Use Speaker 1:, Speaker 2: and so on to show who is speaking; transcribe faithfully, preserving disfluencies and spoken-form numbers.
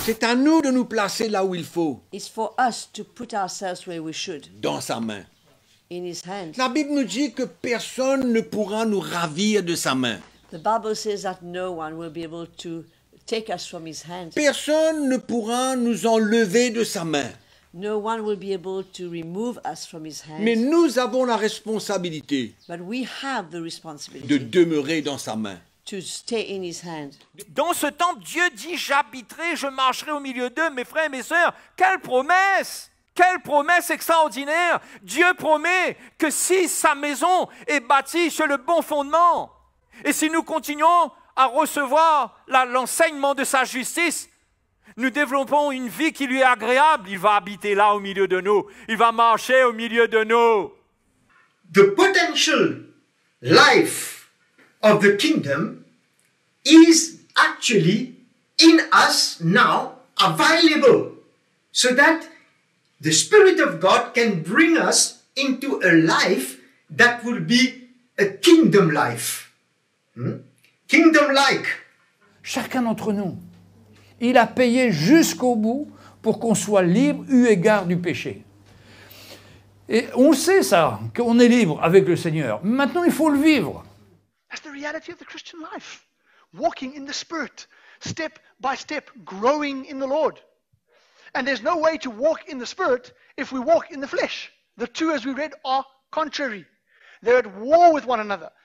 Speaker 1: C'est à nous de nous placer là où il faut,
Speaker 2: It's for us to put ourselves where we should,
Speaker 1: dans sa main.
Speaker 2: in His hand.
Speaker 1: La Bible nous dit que personne ne pourra nous ravir de sa main.
Speaker 2: The Bible says that no one will be able to take us from His hand.
Speaker 1: Personne ne pourra nous enlever de sa main.
Speaker 2: No one will be able to remove us from His hand.
Speaker 1: Mais nous avons la responsabilité
Speaker 2: But we have the
Speaker 1: de
Speaker 2: responsibility
Speaker 1: demeurer dans sa main.
Speaker 2: to stay in His hand.
Speaker 3: Dans ce temple, Dieu dit, j'habiterai, je marcherai au milieu d'eux, mes frères et mes sœurs. Quelle promesse! Quelle promesse extraordinaire! Dieu promet que si sa maison est bâtie sur le bon fondement, et si nous continuons à recevoir la- l'enseignement de sa justice, nous développons une vie qui lui est agréable. Il va habiter là au milieu de nous. Il va marcher au milieu de nous.
Speaker 4: The potential life of the kingdom is actually in us now available, so that the Spirit of God can bring us into a life that will be a kingdom life. Hmm? Kingdom-like.
Speaker 5: Chacun d'entre nous, il a payé jusqu'au bout pour qu'on soit libre eu égard du péché. Et on sait ça, qu'on est libre avec le Seigneur. Maintenant, il faut le vivre.
Speaker 6: That's the reality of the Christian life. Walking in the Spirit, step by step, growing in the Lord. And there's no way to walk in the Spirit if we walk in the flesh. The two, as we read, are contrary. They're at war with one another.